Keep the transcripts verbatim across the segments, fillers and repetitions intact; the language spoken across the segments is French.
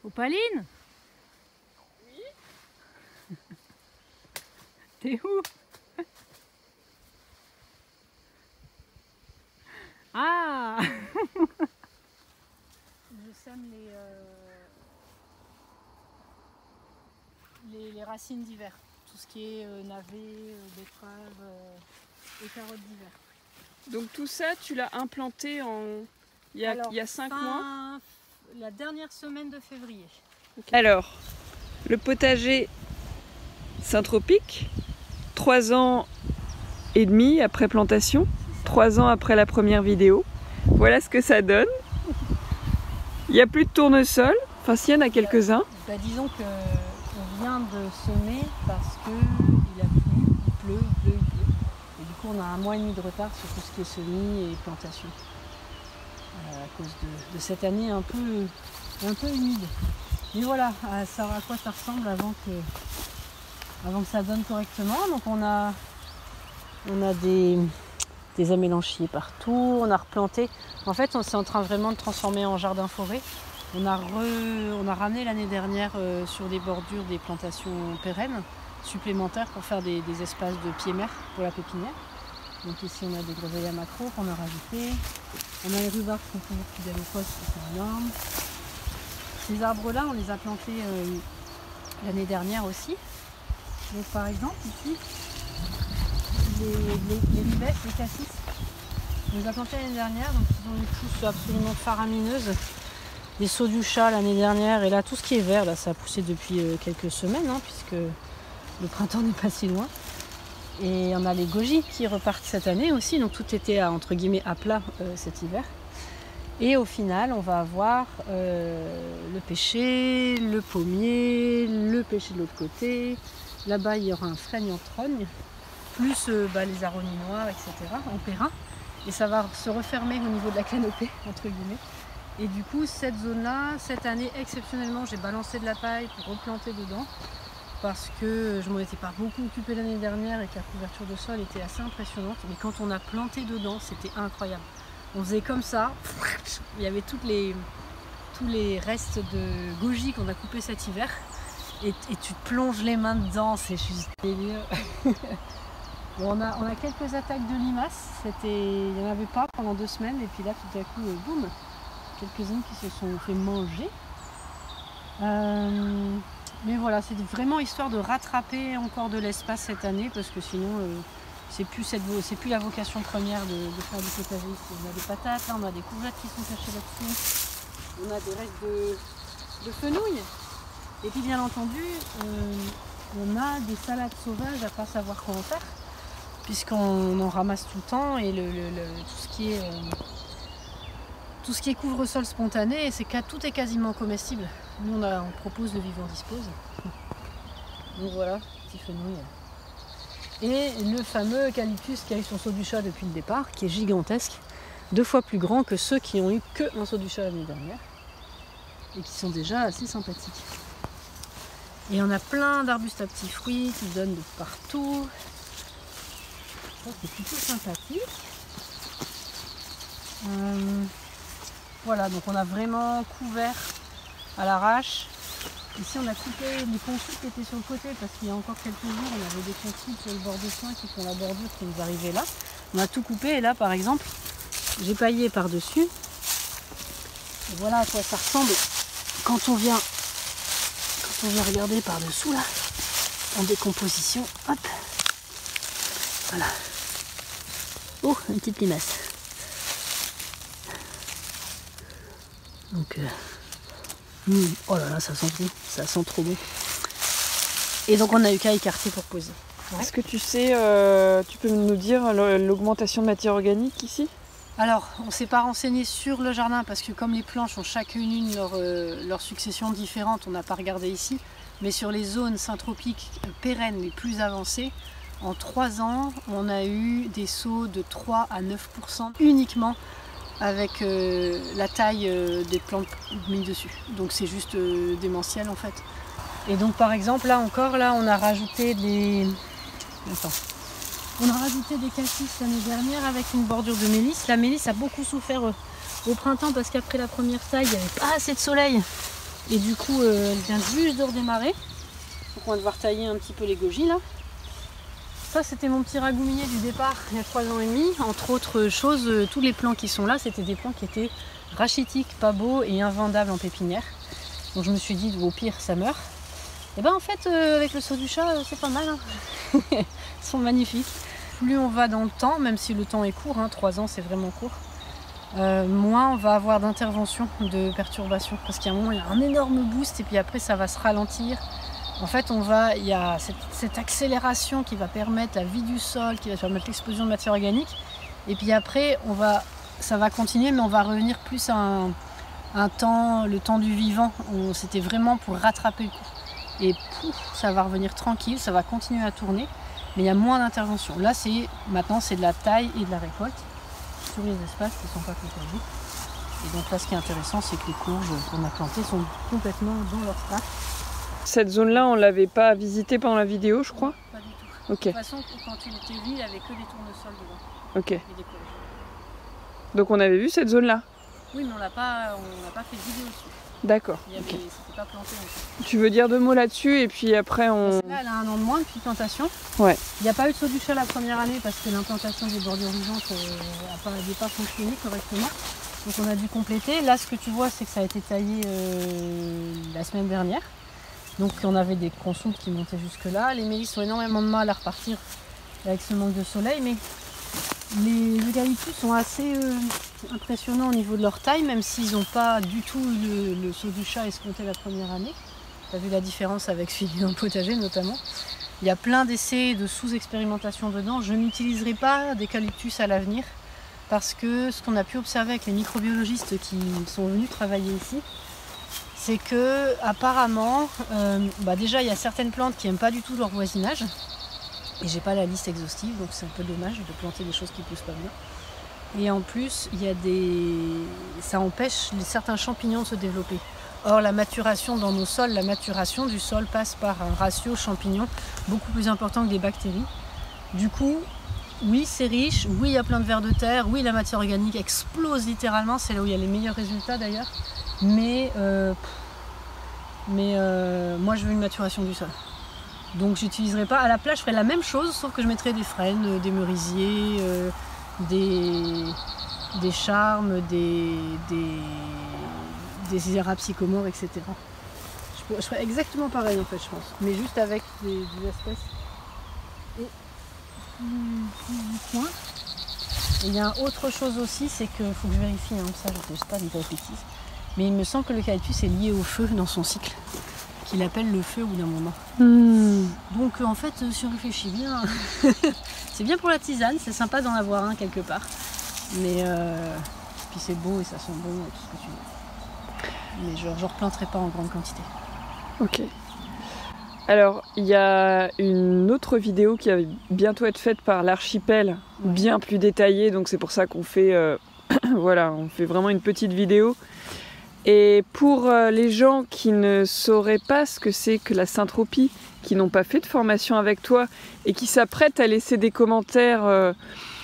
Opaline? Oui. T'es où? Ah. Je sème les, euh, les, les racines d'hiver. Tout ce qui est euh, navet, euh, betterave euh, et carottes d'hiver. Donc tout ça, tu l'as implanté en... il y a, Alors, il y a cinq fin... mois? La dernière semaine de février. Okay. Alors, le potager Saint-Tropique, trois ans et demi après plantation, trois ans après la première vidéo. Voilà ce que ça donne. Il n'y a plus de tournesol, enfin s'il y en a quelques-uns. Bah, disons qu'on vient de semer parce qu'il a plu, il pleut, il pleut, il pleut. Et du coup on a un mois et demi de retard sur tout ce qui est semis et plantation. Euh, à cause de, de cette année un peu, un peu humide. Mais voilà, à, ça, à quoi ça ressemble avant que, avant que ça donne correctement. Donc on a, on a des, des amélanchiers partout, on a replanté. En fait, on s'est en train vraiment de transformer en jardin forêt. On a, re, on a ramené l'année dernière euh, sur des bordures des plantations pérennes supplémentaires pour faire des, des espaces de pied-mer pour la pépinière. Donc ici on a des groseilles à macro qu'on a rajouté. On a les rhubards qui sont toujours fidèles au poste, c'est énorme. Ces arbres-là, on les a plantés euh, l'année dernière aussi. Donc par exemple ici, les, les, les rivets, les cassis, on les a plantés l'année dernière, donc ils ont une pousse absolument faramineuse. Des sauts du chat l'année dernière, et là tout ce qui est vert, là ça a poussé depuis euh, quelques semaines, hein, puisque le printemps n'est pas si loin. Et on a les goji qui repartent cette année aussi, donc tout était à, entre guillemets à plat euh, cet hiver. Et au final, on va avoir euh, le pêcher, le pommier, le pêcher de l'autre côté. Là-bas, il y aura un fraigne-en-trogne, plus euh, bah, les aronis noirs, et cetera, en périn. Et ça va se refermer au niveau de la canopée, entre guillemets. Et du coup, cette zone-là, cette année, exceptionnellement, j'ai balancé de la paille pour replanter dedans. Parce que je m'en étais pas beaucoup occupée l'année dernière et que la couverture de sol était assez impressionnante. Mais quand on a planté dedans, c'était incroyable. On faisait comme ça, il y avait toutes les, tous les restes de goji qu'on a coupés cet hiver. Et, et tu te plonges les mains dedans, c'est juste délire. Bon, on, a, on a quelques attaques de limaces, il n'y en avait pas pendant deux semaines. Et puis là, tout à coup, boum, quelques-unes qui se sont fait manger. Euh, mais voilà, c'est vraiment histoire de rattraper encore de l'espace cette année, parce que sinon euh, c'est plus, cette, c'est plus la vocation première de, de faire du potager. On a des patates, là on a des courgettes qui sont cachées là-dessus, on a des restes de, de fenouil, et puis bien entendu euh, on a des salades sauvages à pas savoir quoi en faire, puisqu'on en ramasse tout le temps, et le, le, le, tout ce qui est euh, tout ce qui est couvre-sol spontané, c'est que tout est quasiment comestible. Nous, on, a, on propose le vivant dispose. Donc voilà, petit fenouil. Et le fameux eucalyptus qui a eu son saut du chat depuis le départ, qui est gigantesque, deux fois plus grand que ceux qui ont eu que un saut du chat l'année dernière, et qui sont déjà assez sympathiques. Et on a plein d'arbustes à petits fruits qui donnent de partout. Ça, c'est plutôt sympathique. Euh, Voilà, donc on a vraiment couvert à l'arrache. Ici on a coupé les confits qui étaient sur le côté, parce qu'il y a encore quelques jours on avait des confits sur le bord de soin qui font la bordure qui nous arrivait là. On a tout coupé, et là par exemple j'ai paillé par dessus. Et voilà à quoi ça ressemble quand on vient quand on vient regarder par dessous là, en décomposition. Hop, voilà. Oh, une petite limace. Donc, euh, mmh, oh là là, ça sent bon, ça sent trop bon. Et donc on a eu qu'à écarter pour poser. Ouais. Est-ce que tu sais, euh, tu peux nous dire l'augmentation de matière organique ici? Alors, on ne s'est pas renseigné sur le jardin, parce que comme les planches ont chacune une leur, euh, leur succession différente, on n'a pas regardé ici. Mais sur les zones Saint-Tropique euh, pérennes les plus avancées, en trois ans, on a eu des sauts de trois à neuf pour cent uniquement, avec euh, la taille euh, des plantes mises dessus. Donc c'est juste euh, démentiel en fait. Et donc par exemple là encore, là on a rajouté des... Attends. On a rajouté des cassis l'année dernière avec une bordure de mélisse. La mélisse a beaucoup souffert euh, au printemps, parce qu'après la première taille, il n'y avait pas assez de soleil. Et du coup, euh, elle vient juste de redémarrer. Donc on va devoir tailler un petit peu les goji là. Ça, c'était mon petit ragoût minier du départ il y a trois ans et demi. Entre autres choses, euh, tous les plants qui sont là, c'était des plants qui étaient rachitiques, pas beaux et invendables en pépinière. Donc je me suis dit, au pire, ça meurt. Et ben en fait, euh, avec le saut du chat, euh, c'est pas mal. Hein. Ils sont magnifiques. Plus on va dans le temps, même si le temps est court, hein, trois ans c'est vraiment court, euh, moins on va avoir d'intervention, de perturbation. Parce qu'il y a un moment, il y a un énorme boost et puis après ça va se ralentir. En fait, on va, il y a cette, cette accélération qui va permettre la vie du sol, qui va permettre l'explosion de matière organique. Et puis après, on va, ça va continuer, mais on va revenir plus à un, un temps, le temps du vivant. C'était vraiment pour rattraper le coup. Et pouf, ça va revenir tranquille, ça va continuer à tourner. Mais il y a moins d'intervention. Là, c'est maintenant, c'est de la taille et de la récolte sur les espaces qui ne sont pas protégés. Et donc là, ce qui est intéressant, c'est que les courges qu'on a plantées sont complètement dans leur place. Cette zone-là, on ne l'avait pas visitée pendant la vidéo, je crois? Pas du tout. Okay. De toute façon, quand tu étais vu, il n'y avait que des tournesols dedans. Ok. Et des courges. Donc on avait vu cette zone-là? Oui, mais on n'a pas, on n'a pas fait de vidéo dessus. D'accord. Okay. C'était pas planté encore. Tu veux dire deux mots là-dessus et puis après on... Là, elle a un an de moins depuis plantation. Ouais. Il n'y a pas eu de saut du chat la première année parce que l'implantation des bordures vivantes n'avait euh, pas fonctionné correctement. Donc on a dû compléter. Là, ce que tu vois, c'est que ça a été taillé euh, la semaine dernière. Donc on avait des consoules qui montaient jusque là. Les mélisses ont énormément de mal à repartir avec ce manque de soleil, mais les eucalyptus sont assez euh, impressionnants au niveau de leur taille, même s'ils n'ont pas du tout le, le saut du chat escompté la première année. Tu as vu la différence avec celui dans le potager notamment. Il y a plein d'essais de sous-expérimentation dedans. Je n'utiliserai pas d'eucalyptus à l'avenir parce que ce qu'on a pu observer avec les microbiologistes qui sont venus travailler ici, c'est que apparemment, euh, bah déjà il y a certaines plantes qui n'aiment pas du tout leur voisinage. Et j'ai pas la liste exhaustive, donc c'est un peu dommage de planter des choses qui poussent pas bien. Et en plus, il y a des, ça empêche certains champignons de se développer. Or, la maturation dans nos sols, la maturation du sol passe par un ratio champignon beaucoup plus important que des bactéries. Du coup, oui, c'est riche, oui, il y a plein de vers de terre, oui, la matière organique explose littéralement, c'est là où il y a les meilleurs résultats d'ailleurs. Mais, euh, mais euh, moi, je veux une maturation du sol. Donc j'utiliserai pas, à la place je ferai la même chose sauf que je mettrai des frênes, des merisiers, euh, des, des charmes, des, des, des érables sycomores, et cetera. Je, je ferai exactement pareil en fait je pense, mais juste avec des, des espèces et du coin. Et il y a autre chose aussi, c'est qu'il faut que je vérifie, hein, ça je ne sais pas des bêtises, mais il me semble que l'eucalyptus est lié au feu dans son cycle. Qu'il appelle le feu au bout d'un moment. Mmh. Donc en fait, euh, si on réfléchit bien, c'est bien pour la tisane, c'est sympa d'en avoir un quelque part. Mais euh, puis c'est beau et ça sent bon et tout ce que tu veux. Mais je ne replanterai pas en grande quantité. Ok. Alors, il y a une autre vidéo qui va bientôt être faite par l'archipel, ouais. Bien plus détaillée, donc c'est pour ça qu'on fait, euh, voilà, on fait vraiment une petite vidéo. Et pour les gens qui ne sauraient pas ce que c'est que la syntropie, qui n'ont pas fait de formation avec toi et qui s'apprêtent à laisser des commentaires, euh,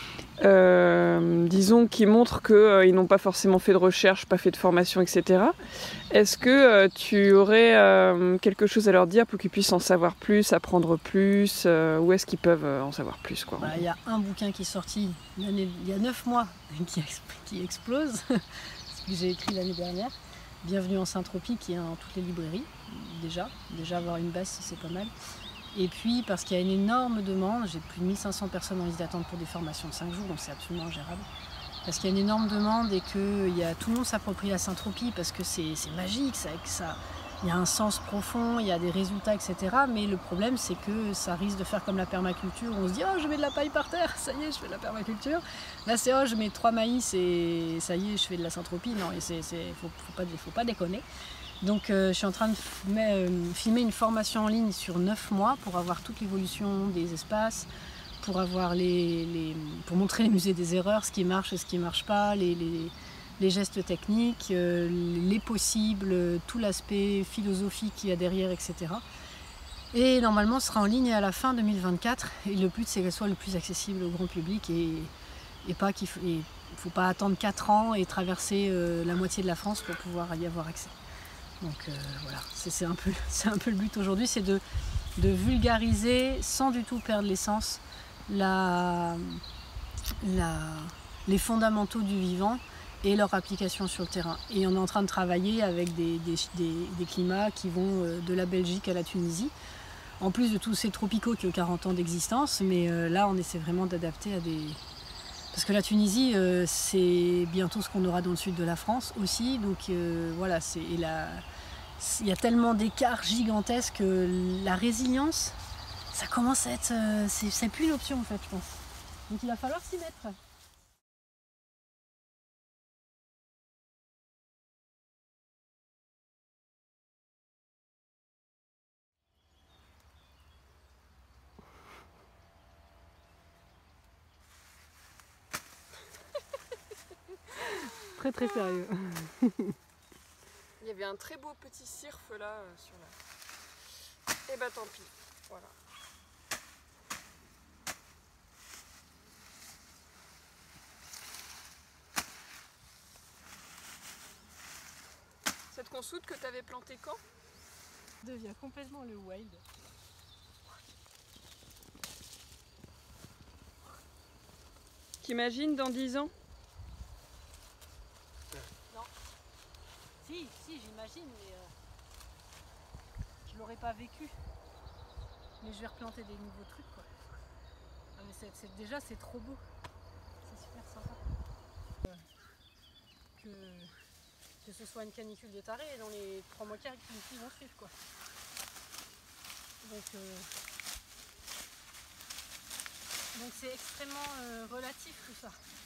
euh, disons, qui montrent qu'ils euh, n'ont pas forcément fait de recherche, pas fait de formation, et cetera. Est-ce que euh, tu aurais euh, quelque chose à leur dire pour qu'ils puissent en savoir plus, apprendre plus, euh, où est-ce qu'ils peuvent en savoir plus, quoi? Bah, il y a un bouquin qui est sorti il y a neuf mois, qui, qui explose, ce que j'ai écrit l'année dernière. Bienvenue en Syntropie, qui est dans toutes les librairies, déjà. Déjà avoir une base, c'est pas mal. Et puis, parce qu'il y a une énorme demande, j'ai plus de mille cinq cents personnes en liste d'attente pour des formations de cinq jours, donc c'est absolument gérable. Parce qu'il y a une énorme demande et que y a, tout le monde s'approprie la Syntropie parce que c'est magique, ça, ça, il y a un sens profond, il y a des résultats, et cetera. Mais le problème, c'est que ça risque de faire comme la permaculture, où on se dit « Oh, je mets de la paille par terre, ça y est, je fais de la permaculture ». Là, c'est « Oh, je mets trois maïs et ça y est, je fais de la Syntropie ». Non, il ne faut, faut, pas, faut pas déconner. Donc, euh, je suis en train de filmer, filmer une formation en ligne sur neuf mois pour avoir toute l'évolution des espaces, pour, avoir les, les, pour montrer les musées des erreurs, ce qui marche et ce qui ne marche pas, les, les, les gestes techniques, euh, les possibles, tout l'aspect philosophique qu'il y a derrière, et cetera. Et normalement, ce sera en ligne à la fin deux mille vingt-quatre. Et le but, c'est qu'elle soit le plus accessible au grand public et, et pas qu'il faut, faut pas attendre quatre ans et traverser euh, la moitié de la France pour pouvoir y avoir accès. Donc euh, voilà, c'est un peu, c'est un peu le but aujourd'hui, c'est de, de vulgariser sans du tout perdre l'essence, la, la, les fondamentaux du vivant et leur application sur le terrain. Et on est en train de travailler avec des, des, des, des climats qui vont de la Belgique à la Tunisie, en plus de tous ces tropicaux qui ont quarante ans d'existence, mais euh, là on essaie vraiment d'adapter à des... Parce que la Tunisie, euh, c'est bientôt ce qu'on aura dans le sud de la France aussi, donc euh, voilà, c'est la... il y a tellement d'écarts gigantesques que la résilience, ça commence à être... Euh, c'est plus une option en fait, je pense. Donc il va falloir s'y mettre. Très très sérieux. Il y avait un très beau petit cirque là euh, sur la... Et bah tant pis, voilà. Cette consoude que tu avais plantée quand? Devient complètement le wild. T'imagines dans dix ans? Non. Si, si, j'imagine, mais euh, je l'aurais pas vécu. Mais je vais replanter des nouveaux trucs, quoi. Ah, mais c'est, c'est, déjà, c'est trop beau. C'est super sympa. Euh, que, que ce soit une canicule de taré, dans les trois mois qui vont suivre, quoi. Donc, euh, donc c'est extrêmement euh, relatif tout ça.